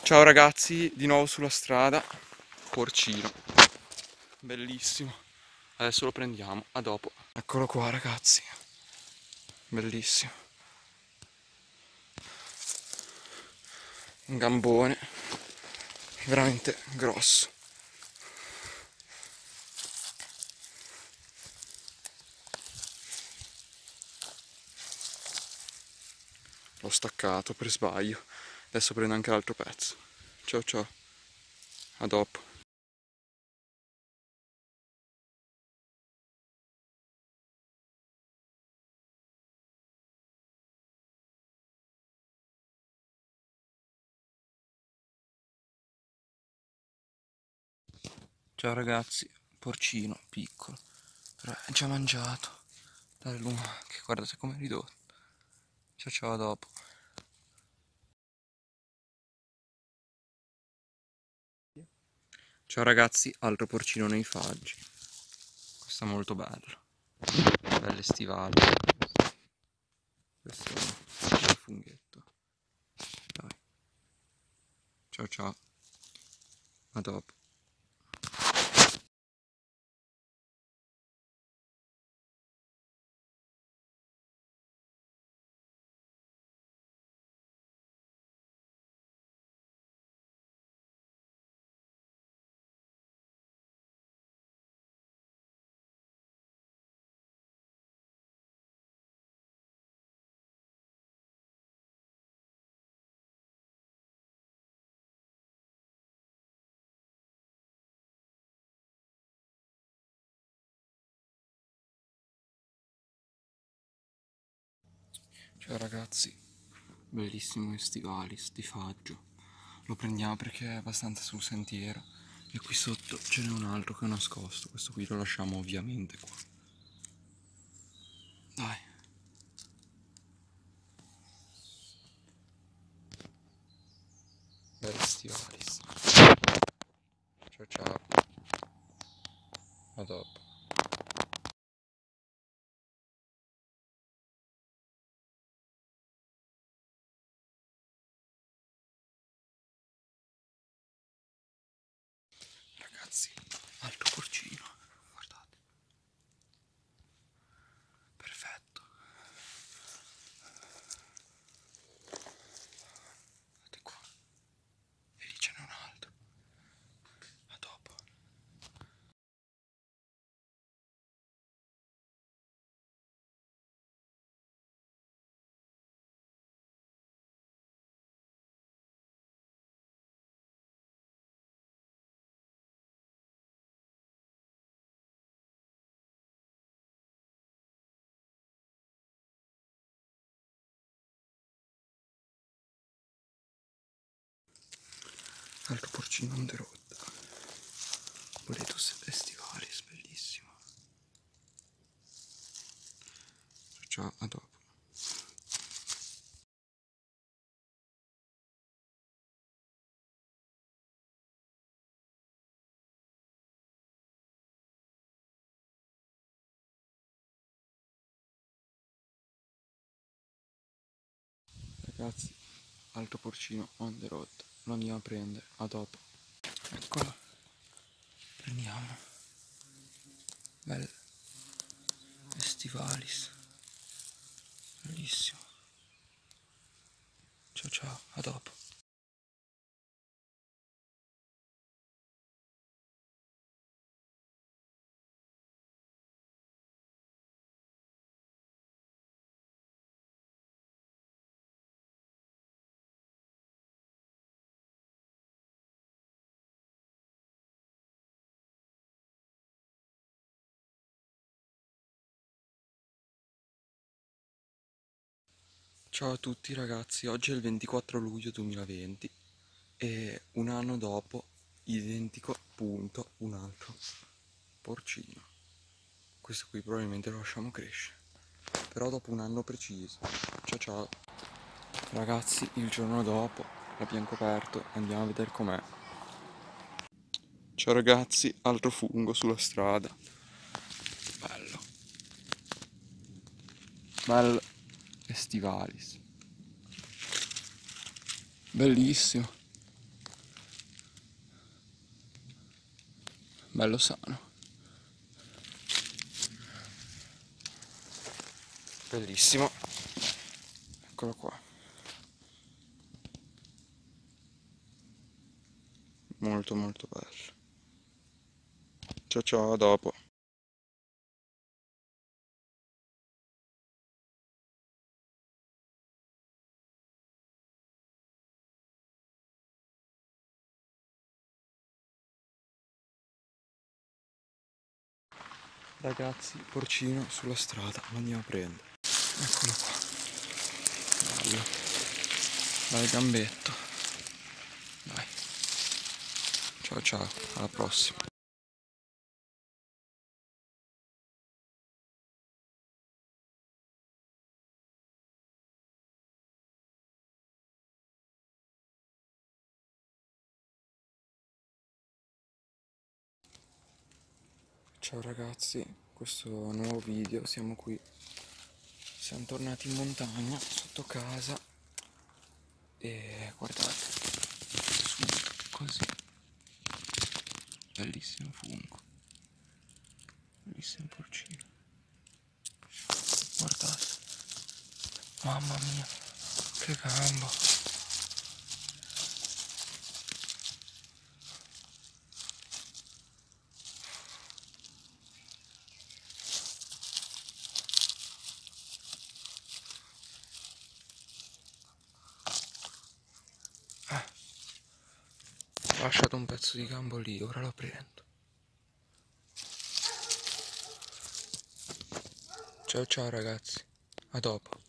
Ciao ragazzi, di nuovo sulla strada, porcino, bellissimo, adesso lo prendiamo, a dopo. Eccolo qua ragazzi, bellissimo, un gambone, veramente grosso. L'ho staccato per sbaglio, adesso prendo anche l'altro pezzo. Ciao ciao, a dopo. Ciao ragazzi, porcino piccolo, però è già mangiato dalle lumache, guardate com'è ridotto. Ciao ciao, a dopo. Ciao ragazzi, altro porcino nei faggi. Questo è molto bello. Belle stivali. Questo è il funghetto. Dai. Ciao ciao. A dopo. Ciao ragazzi. Bellissimo Estivalis di Faggio. Lo prendiamo perché è abbastanza sul sentiero. E qui sotto ce n'è un altro che è nascosto. Questo qui lo lasciamo ovviamente qua. Dai. Belli Estivalis. Ciao ciao. A dopo. Ragazzi, altro porcino. Guardate. Perfetto. Guardate qua. E lì ce n'è un altro. A dopo. Altro porcino on the road. Boletus Estivalis, bellissimo. Ciao, a dopo. Ragazzi, altro porcino on the road. Lo andiamo a prendere, a dopo. Eccolo. Prendiamo. Bel Estivalis. Bellissimo. Ciao ciao, a dopo. Ciao a tutti ragazzi, oggi è il 24 luglio 2020 e un anno dopo, identico punto, un altro porcino. Questo qui probabilmente lo lasciamo crescere, però dopo un anno preciso. Ciao ciao. Ragazzi, il giorno dopo l'abbiamo coperto, andiamo a vedere com'è. Ciao ragazzi, altro fungo sulla strada. Bello. Bello. Estivalis. Bellissimo. bello sano. Bellissimo. Eccolo qua. Molto molto bello. Ciao ciao, a dopo. Ragazzi, porcino sulla strada, lo andiamo a prendere. Eccolo qua. Bello. Dai gambetto. Dai. Ciao ciao, alla prossima. Ciao ragazzi, questo nuovo video, siamo qui. Siamo tornati in montagna, sotto casa. E guardate, subito, così. Bellissimo fungo. Bellissimo porcino. Guardate. Mamma mia, che gamba. Ho lasciato un pezzo di gambo lì, ora lo prendo. Ciao ciao ragazzi, a dopo.